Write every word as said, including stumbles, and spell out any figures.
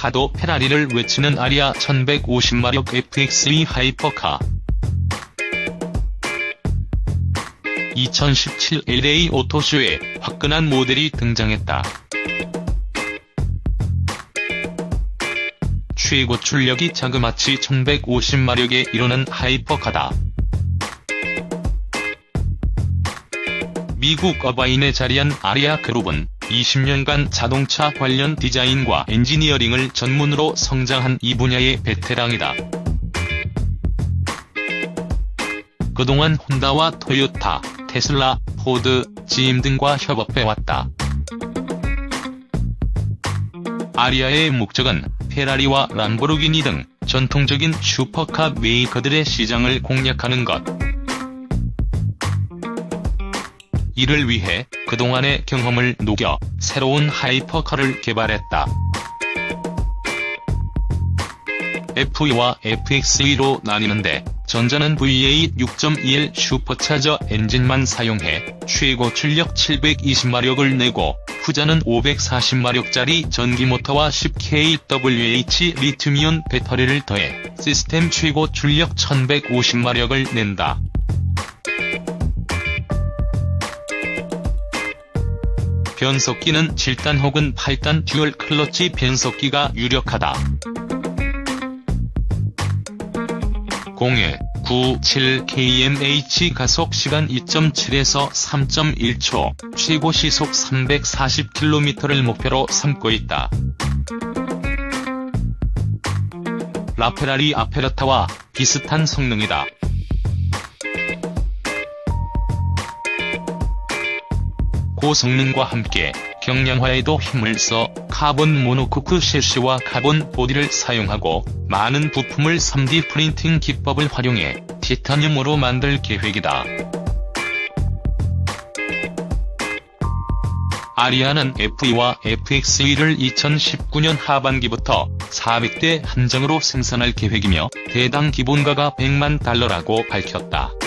가도 페라리를 외치는 아리아 천백오십 마력 에프엑스이 하이퍼카. 이천십칠 엘에이 오토쇼에 화끈한 모델이 등장했다. 최고 출력이 자그마치 천백오십 마력에 이르는 하이퍼카다. 미국 어바인에 자리한 아리아 그룹은 이십 년간 자동차 관련 디자인과 엔지니어링을 전문으로 성장한 이 분야의 베테랑이다. 그동안 혼다와 토요타, 테슬라, 포드, 지엠 등과 협업해왔다. 아리아의 목적은 페라리와 람보르기니 등 전통적인 슈퍼카 메이커들의 시장을 공략하는 것. 이를 위해 그동안의 경험을 녹여 새로운 하이퍼카를 개발했다. 에프이와 에프엑스이로 나뉘는데 전자는 브이 에잇 육 점 이엘 슈퍼차저 엔진만 사용해 최고 출력 칠백이십 마력을 내고 후자는 오백사십 마력짜리 전기모터와 십 킬로와트 리튬이온 배터리를 더해 시스템 최고 출력 천백오십 마력을 낸다. 변속기는 칠 단 혹은 팔 단 듀얼 클러치 변속기가 유력하다. 공일 구칠 킬로미터 가속시간 이 점 칠에서 삼 점 일 초, 최고 시속 삼백사십 킬로미터를 목표로 삼고 있다. 라페라리 아페라타와 비슷한 성능이다. 고성능과 함께 경량화에도 힘을 써 카본 모노코크 셰시와 카본 보디를 사용하고 많은 부품을 삼디 프린팅 기법을 활용해 티타늄으로 만들 계획이다. 아리아는 에프이와 에프엑스이를 이천십구 년 하반기부터 사백 대 한정으로 생산할 계획이며 대당 기본가가 백만 달러라고 밝혔다.